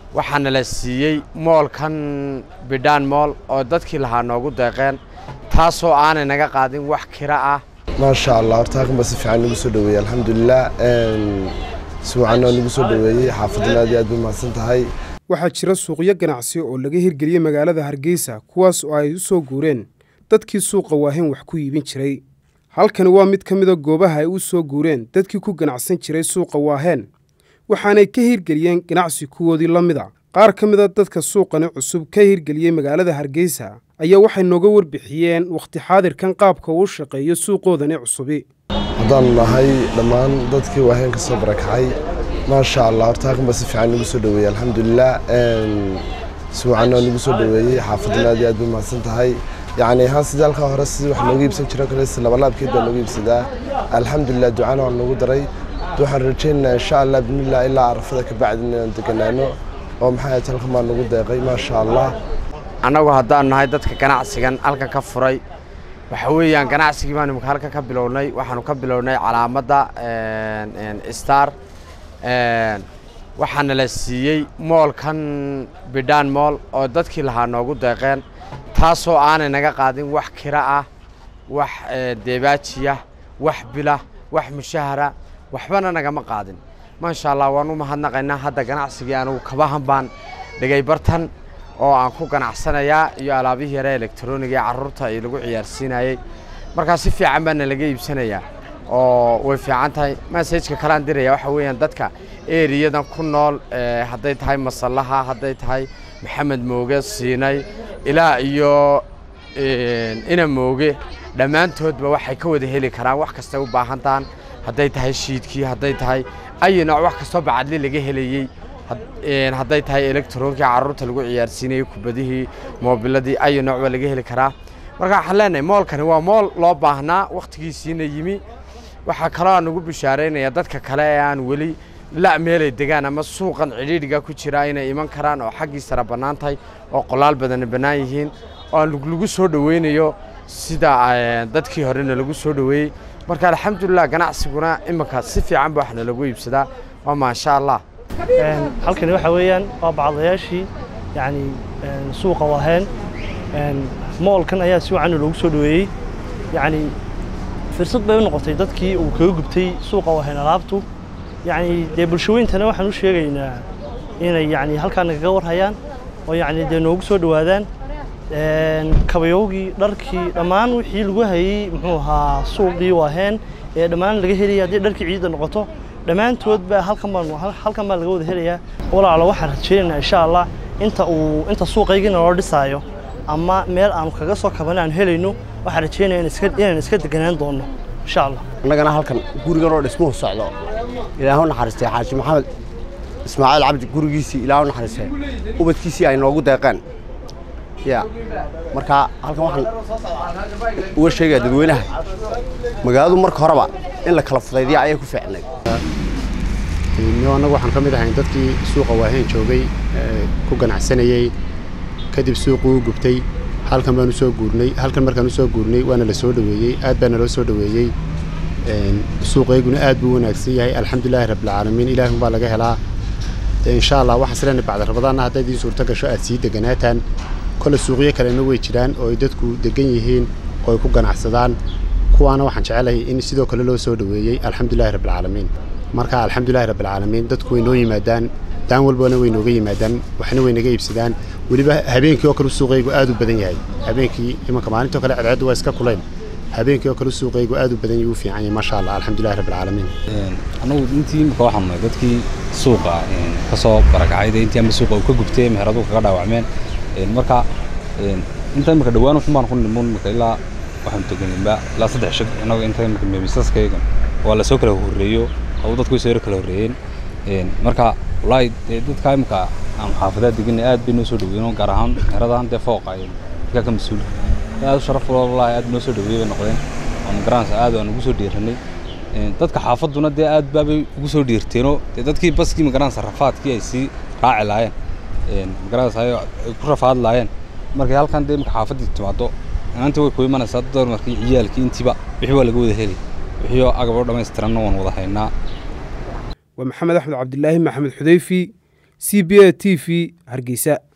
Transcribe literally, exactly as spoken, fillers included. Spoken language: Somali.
waxaana la siiyey moolkan bidhaan mool oo dadkii lahaa noogu deeqeen taasoo aanay naga qaadin wax kira ah ما شاء الله ارتاق بس في عن نقص دوي الحمد لله سو عنا نقص دوي حافظنا دي أدب ما سنتهاي waxaa jira suuqyo ganacsi oo laga hirgeliyay magaalada Hargeysa kuwaas oo ay u soo guureen dadkii suuqa waahin wax ku iibin jiray halkan waa mid ka mid ah goobaha ay u soo guureen dadkii ku ganacsan jiray suuqa waahin waxaanay ka hirgeliyeen ganacsi kuwoodii la mid ah qaar ka mid ah dadka suuqani cusub ka hirgeliyay magaalada Hargeysa ayaa waxay nooga warbixiyeen waqti xaadirkan qaabka uu shaqeeyo suuqoodani cusubi hadaan nahay dhamaan dadkii waahin ka soo barakacay ما شاء الله ارتاق بس في عن نقص دوي الحمد لله سو عنا نقص دوي حافظنا دي أدب ما سنتهاي يعني ها سدال كهرس وحنا نجيب سكر كريس لا والله بكده نجيب سدا الحمد لله دعانا ونقول دري دوحرجين إن شاء الله بإذن الله إلا عرفتك بعد إن أنت كنانو ومحيط لكم ما نقول دقي ما شاء الله أنا وهذا النهاية دتك كناعسيان ألك كفري وحويان كناعسي ما نمكالك كبلوني وحنو كبلوني على مدى ستار waxaana la siiyey moolkan bidhaan mool oo dadkii lahaa noogu deeqeen taasoo aanay naga qaadin wax kira ah wax deebaajiya wax bila wax mushahara waxbana nagama qaadin ma sha Allah waan u mahadnaqaynaa hadda ganacsiga anigu kabahan baan dhigay bartan oo aan ku ganacsanayaa iyo alaabihii yare elektarooniga ee carruurta ay lagu ciyaarsiinayay marka si fiican baan laga iibsanayaa oo way fiican tahay message-ka kala diraya waxa weeyaan dadka eeriyadan ku nool haday tahay masallaha haday tahay maxamed mooge siinay ilaa iyo ina mooge dhamaantoodba waxay ka wada heli karaan wax kasta u baahantaan haday tahay shiidkii haday tahay ay nooc wax kasta bacadli laga helayay haday tahay elektaroonka carruurta lagu ciyaarsiinay kubadihii moobiladii ay nooc laga heli karaa marka waxaan leenahay moolkani waa mool loo baahnaa waqtigiisiina yimi waxa kale aan ugu bishaareynaya dadka kale ee aan wali la meelay degaan ama suuqan cidhiidhiga ku jira inay iman karaan oo xaqiisara banaantay oo qolaal badan banaan yihiin oo lagu soo dhaweynayo sida dadkii horena lagu soo dhaweeyay marka alxamdulillah ganacsiguna imaka si fiican baa waxna lagu iibsadaa waa ma sha Allah een halkan waxa weeyaan waa bacdayaashii yaani suuqa waahin een moolkan ayaa si wacan loogu soo dhaweeyay yaani fursad bay u noqotay dadkii uu kaga gubtay suuqa waahin alaabtu يعني دي bulshooyintana waxaan u sheegaynaa inay yani halkaan naga warhayaan oo yani de noogu soo dhawaadaan een kabayowgii dharkii dhamaan wixii lagu hayay muxuu ahaa suuqii waahin ee dhamaan laga heliyay hadii dharkii ciid noqoto dhamaantood ba halkan baan halkan baa laga wada helayaa walaalo waxaan rajaynaynaa insha Allah inta uu inta suuqaygiina loo dhisaayo ama meel aan kaga soo kabanaan helayno waxaan rajaynayaa in iska inaan iska deganaan doono insha Allah annagana halkan gurigan oo dhismo socdo ilaahu naxariistay xaaji maxamed ismaaciil cabdi gurigiisii ilaahu naxariistay ubadkiisii ay noogu deeqeen ya marka halkan waxaan uga sheegay dadweynaha magaaladu marka horeba in la kala fudaydiyo ayay ku fiicnay inoo anagu waxaan kamid ahay dadkii suuqa waahin joogay ku ganacsanayay kadib suuqu gubtay halkan baan u soo guurnay halkan markaan u soo guurnay waana la soo dhaweeyay aad baan loo soo dhaweeyay suuqeyguna aad buu wanaagsan yahay alxamdulilaahi rabbil caalamiin ilaahay baa laga helaa insha Allah waxa sireen bacda rabadana haday idin suurta gasho aad sii deganaataan kala suuqyo kale way jiraan oo dadku degan yihiin oo ay ku ganacsadaan kuwaana waxaan jecelahay in sidoo kale loo soo dhaweeyay alxamdulilaahi rabbil caalamiin marka alxamdulilaahi rabbil caalamiin dadku way noo yimaadaan daan walbana way nooga yimaadaan waxna way naga iibsadaan waliba habeenkii oo kale suuqeygu aad u badan yahay habeenkii imanka maalinta kale cadceedu waa iska kulayl habeenkii oo kale suuqeygu aad u badan yahay u fiican yahay ma sha Allah alxamdulilaahi rabbil caalamiin anagu intii imka waxaan nahay dadkii suuqa ka soo barakacay intii ama suuqa ka gubtay meheradu kaga dhaawacmeen marka inta imka dhawaan ku maan ku niman marka ilaa waxaan toganimba la saddex shaq anagu inta imka meemisaskayga waa la soo kala horeeyo oo dadku soo kala horeeyeen marka wallahi dadka imka aan xaafadada degan aad bay noo soo dhaweeyeen gaar ahaan meheradahan de fooqay ka ka masuul aad sharaf wallahi aad noo soo dhaweeyeen noqdeen aan garaans aad aan ugu soo dhiiranay dadka xaafaduna de aad baabay ugu soo dhiirteeno dadkii baskii ma garaans rafaadkii ay si raaci laayeen garaans ay ku rafaad laayeen markay halkan de imka xaafadii timaado aanta way ku imanaysaa door markii ciyaalkii intiba wixii waa laga wada helay wixii agab oo dhameystiran oo wada haynaa ومحمد أحمد عبد الله محمد حذيفي C B A T V Hargeysa.